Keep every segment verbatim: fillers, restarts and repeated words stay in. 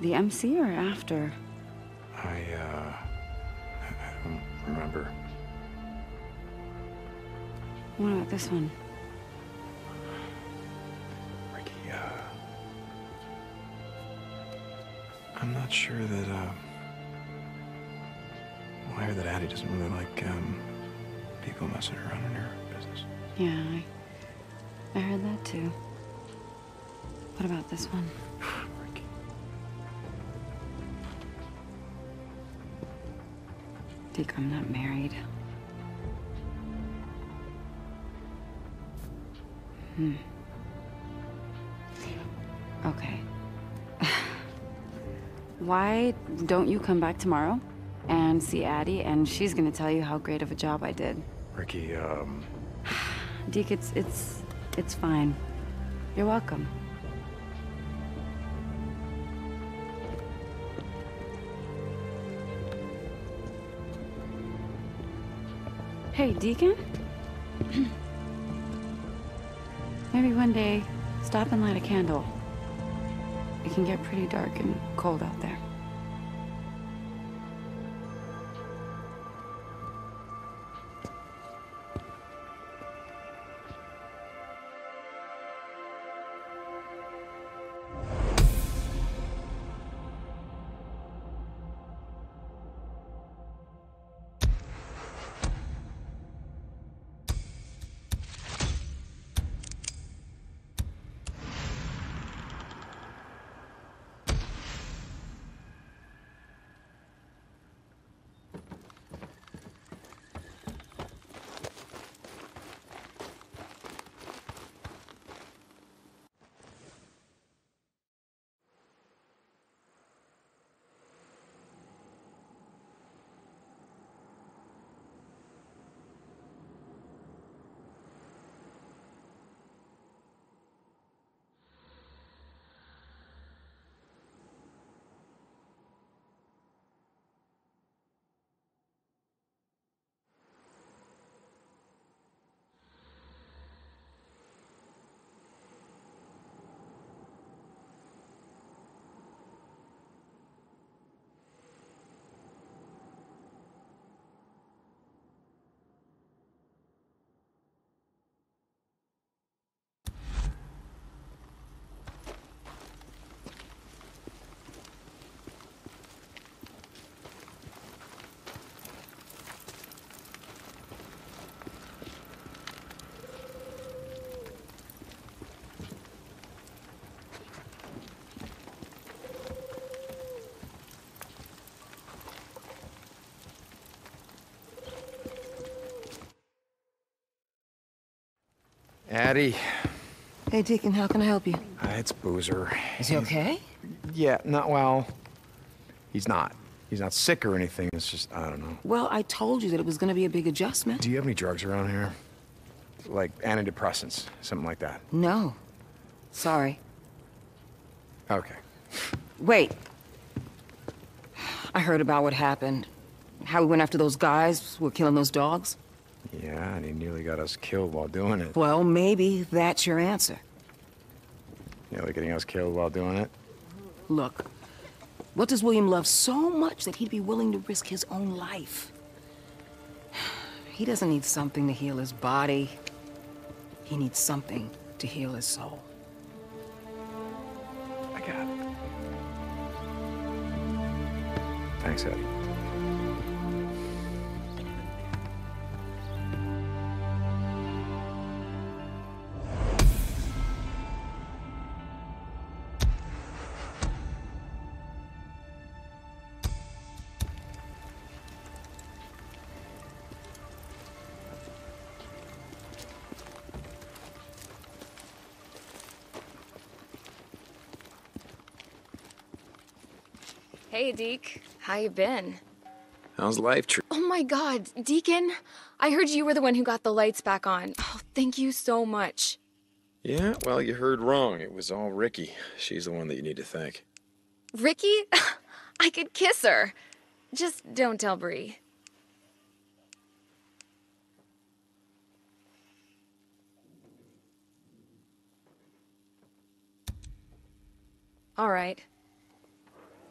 the M C or after? I, uh... I, I don't remember. What about this one? Ricky, uh... I'm not sure that, uh... well, I heard that Addie doesn't really like, um... people messing around in her business. Yeah, I, I heard that too. What about this one? Ricky. Deke, I'm not married. Hmm. Okay. Why don't you come back tomorrow and see Addie, and she's gonna tell you how great of a job I did. Ricky, um... Deke, it's, it's, it's fine. You're welcome. Hey, Deacon? Maybe one day, stop and light a candle. It can get pretty dark and cold out there. Addie. Hey, Deacon, how can I help you? Uh, it's Boozer. Is he okay? Yeah, not well. He's not. He's not sick or anything. It's just, I don't know. Well, I told you that it was gonna be a big adjustment. Do you have any drugs around here? Like antidepressants, something like that? No. Sorry. Okay. Wait. I heard about what happened. How we went after those guys who were killing those dogs. Yeah, and he nearly got us killed while doing it. Well, maybe that's your answer. Nearly getting us killed while doing it? Look, what does William love so much that he'd be willing to risk his own life? He doesn't need something to heal his body. He needs something to heal his soul. I got it. Thanks, Eddie. Hey, Deke. How you been? How's life treating? Oh my god, Deacon! I heard you were the one who got the lights back on. Oh, thank you so much. Yeah, well, you heard wrong. It was all Ricky. She's the one that you need to thank. Ricky? I could kiss her. Just don't tell Bree. All right.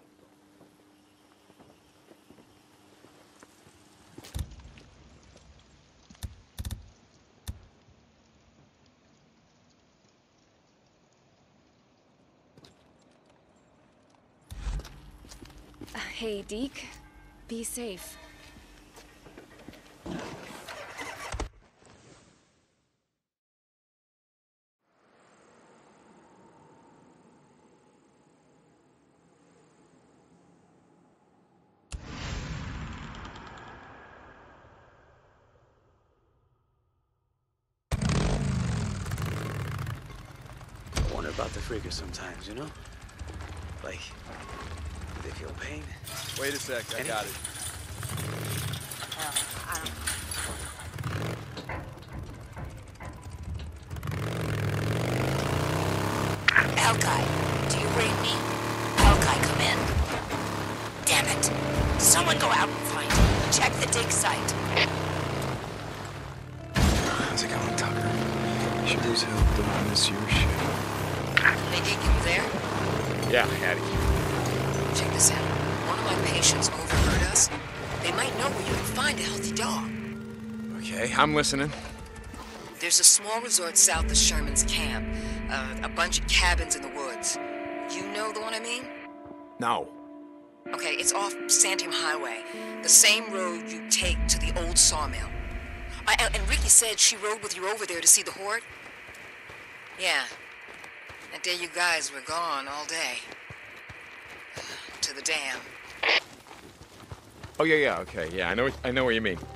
Hey, Deke. Be safe. I wonder about the freakers sometimes, you know? Like, do they feel pain? Wait a sec, I got it. Alki, do you read me? Alki, come in. Damn it. Someone go out and find him. Check the dig site. How's it going, Tucker? Sure as hell doing this year shit. Hey, Deke, you there? Yeah, Hattie. Check this out. One of my patients overheard us. They might know where you can find a healthy dog. Okay, I'm listening. There's a small resort south of Sherman's camp. Uh, a bunch of cabins in the woods. You know the one I mean? No. Okay, it's off Santiam Highway. The same road you take to the old sawmill. I, and Ricky said she rode with you over there to see the horde? Yeah. That day you guys were gone all day. To the dam. Oh yeah, yeah, okay, yeah. I know. I know what you mean.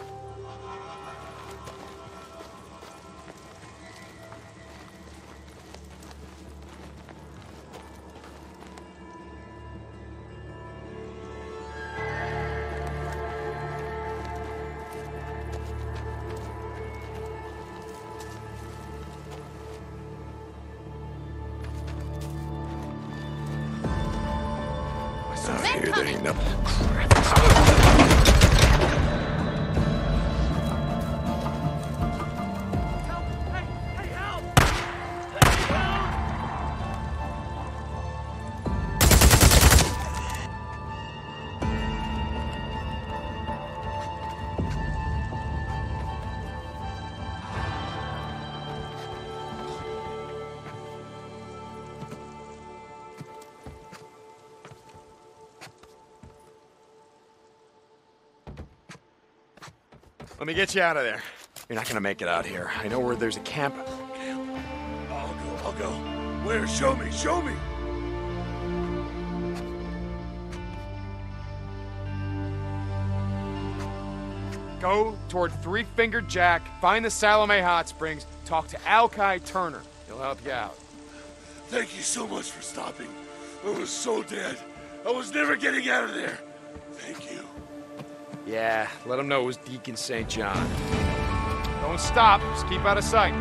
Out here, there ain't no Let me get you out of there. You're not gonna make it out here. I know where there's a camp. I'll go, I'll go. Where? Show me, show me! Go toward Three Fingered Jack, find the Salome Hot Springs, talk to Alki Turner. He'll help you out. Thank you so much for stopping. I was so dead. I was never getting out of there. Thank you. Yeah, let him know it was Deacon Saint John. Don't stop, just keep out of sight.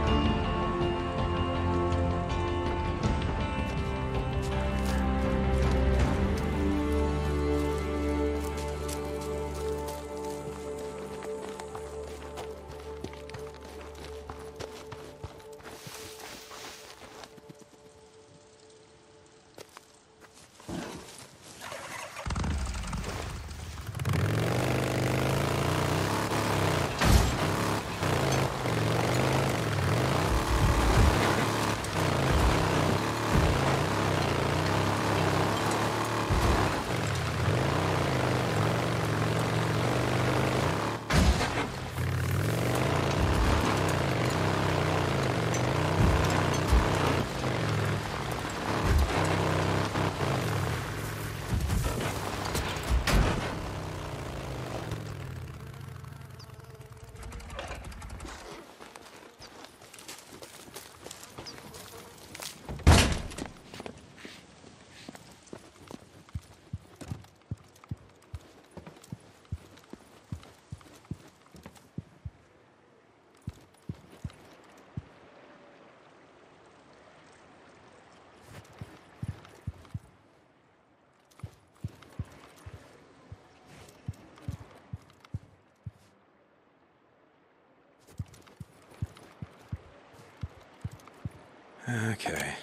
Okay.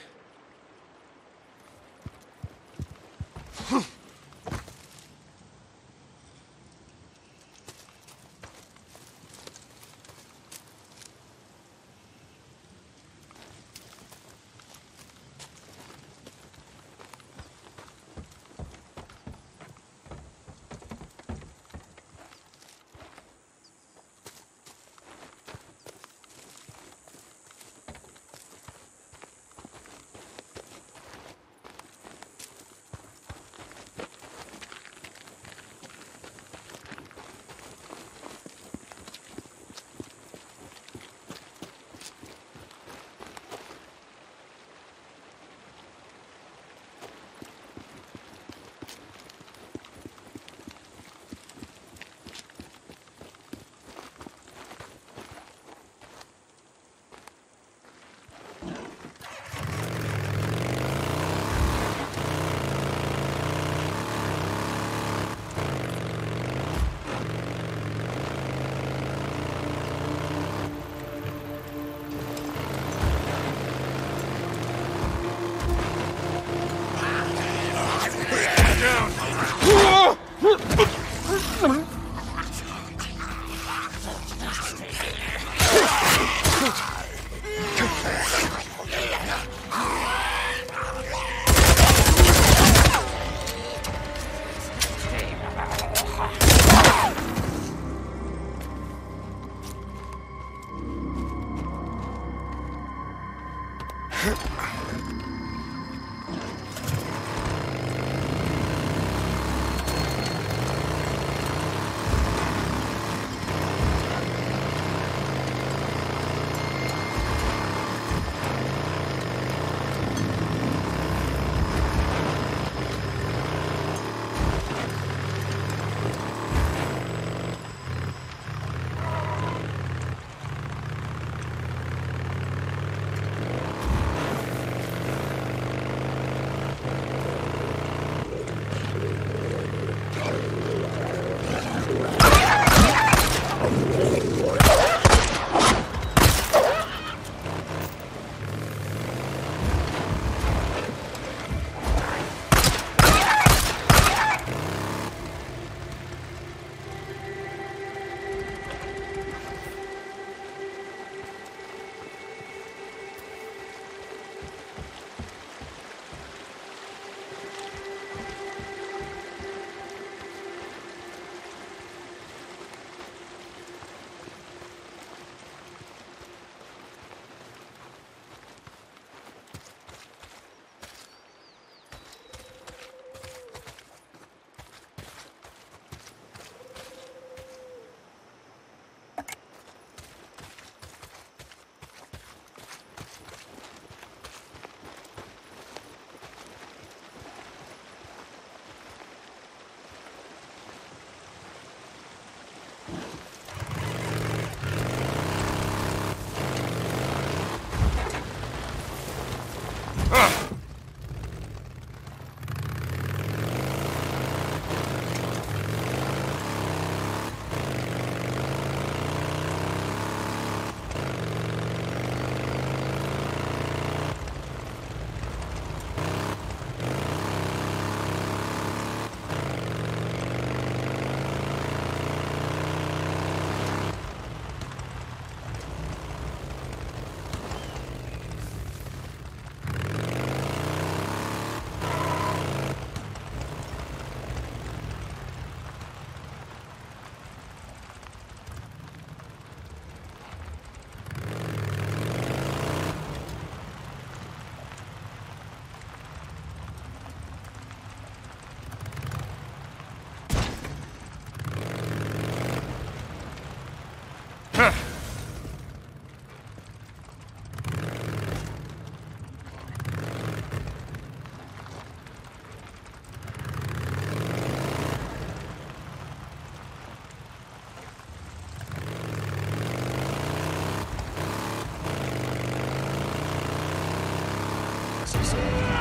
So, so.